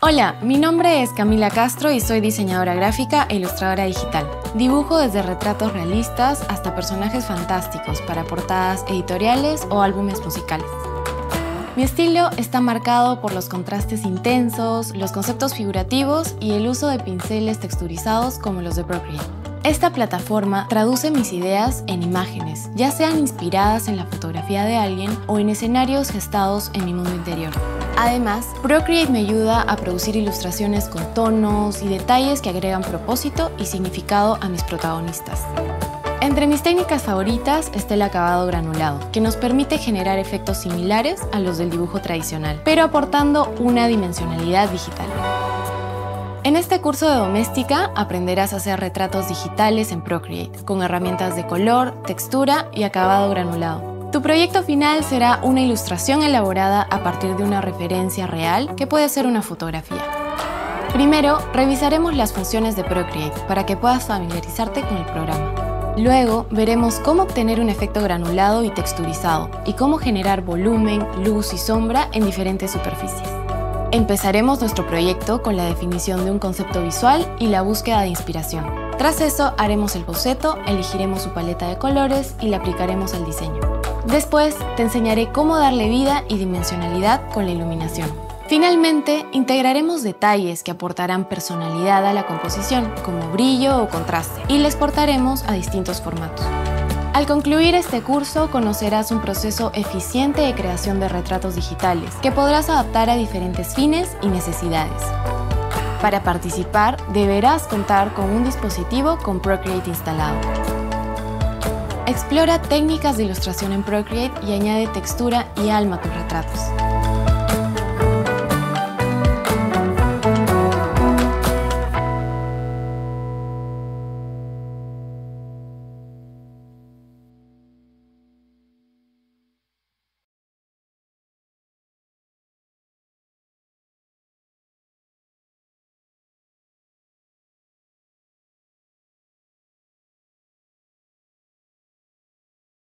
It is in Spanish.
Hola, mi nombre es Camila Castro y soy diseñadora gráfica e ilustradora digital. Dibujo desde retratos realistas hasta personajes fantásticos para portadas editoriales o álbumes musicales. Mi estilo está marcado por los contrastes intensos, los conceptos figurativos y el uso de pinceles texturizados como los de Procreate. Esta plataforma traduce mis ideas en imágenes, ya sean inspiradas en la fotografía de alguien o en escenarios gestados en mi mundo interior. Además, Procreate me ayuda a producir ilustraciones con tonos y detalles que agregan propósito y significado a mis protagonistas. Entre mis técnicas favoritas está el acabado granulado, que nos permite generar efectos similares a los del dibujo tradicional, pero aportando una dimensionalidad digital. En este curso de doméstica aprenderás a hacer retratos digitales en Procreate, con herramientas de color, textura y acabado granulado. Tu proyecto final será una ilustración elaborada a partir de una referencia real que puede ser una fotografía. Primero, revisaremos las funciones de Procreate para que puedas familiarizarte con el programa. Luego, veremos cómo obtener un efecto granulado y texturizado y cómo generar volumen, luz y sombra en diferentes superficies. Empezaremos nuestro proyecto con la definición de un concepto visual y la búsqueda de inspiración. Tras eso, haremos el boceto, elegiremos su paleta de colores y la aplicaremos al diseño. Después, te enseñaré cómo darle vida y dimensionalidad con la iluminación. Finalmente, integraremos detalles que aportarán personalidad a la composición, como brillo o contraste, y les exportaremos a distintos formatos. Al concluir este curso, conocerás un proceso eficiente de creación de retratos digitales que podrás adaptar a diferentes fines y necesidades. Para participar, deberás contar con un dispositivo con Procreate instalado. Explora técnicas de ilustración en Procreate y añade textura y alma a tus retratos.